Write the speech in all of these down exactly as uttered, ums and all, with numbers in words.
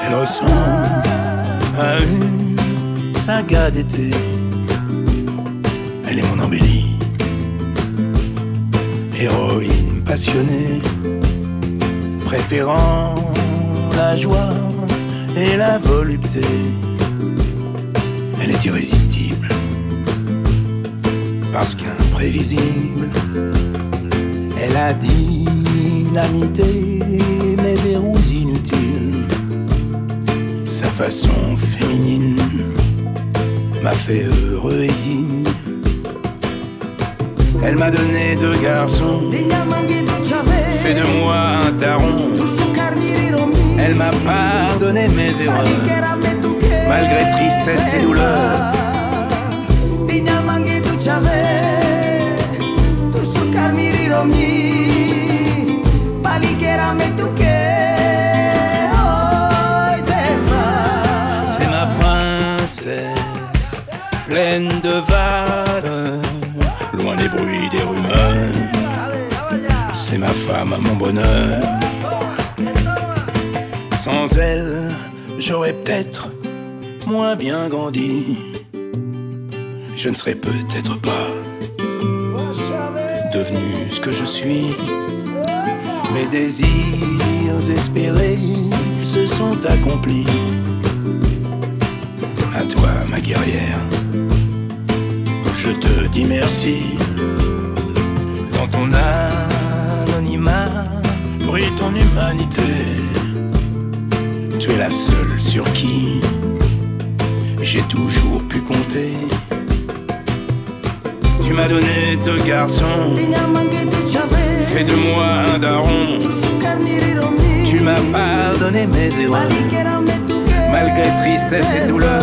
Elle ressemble à une saga d'été. Elle est mon embellie, héroïne passionnée, préférant la joie et la volupté. Elle est irrésistible, parce qu'imprévisible. Elle a dynamité mes verrous inutiles. Sa façon féminine m'a fait heureux et digne. Elle m'a donné deux garçons, fait de moi un taron. Elle m'a pardonné mes erreurs, malgré tristesse et douleur. C'est ma princesse, pleine de valeur, loin des bruits, des rumeurs. C'est ma femme, mon bonheur. Sans elle, j'aurais peut-être moins bien grandi. Je ne serais peut-être pas devenu ce que je suis. Mes désirs espérés se sont accomplis. À toi, ma guerrière, je te dis merci. Dans ton anonymat brille ton humanité. Tu es la seule sur qui j'ai toujours pu compter. Tu m'as donné deux garçons, fait de moi un daron. Tu m'as pardonné mes erreurs, malgré tristesse et douleur.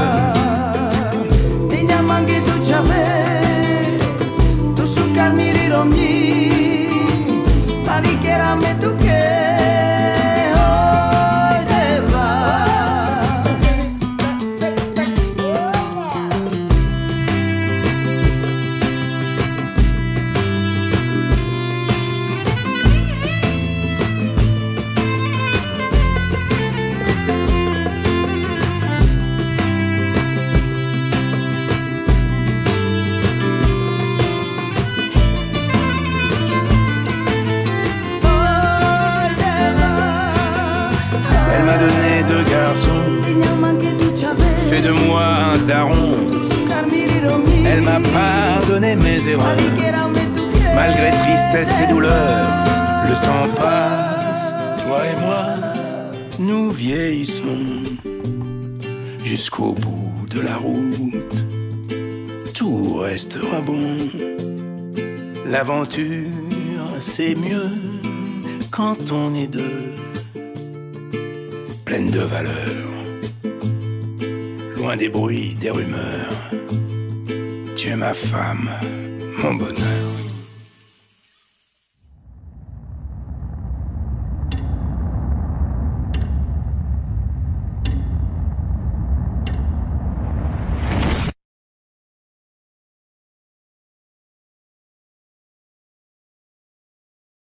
Elle m'a donné deux garçons, fait de moi un daron. Elle m'a pardonné mes erreurs, malgré tristesse et douleur. Le temps passe, toi et moi, nous vieillissons. Jusqu'au bout de la route, tout restera bon. L'aventure, c'est mieux quand on est deux. Pleine de valeur, loin des bruits, des rumeurs. Tu es ma femme, mon bonheur.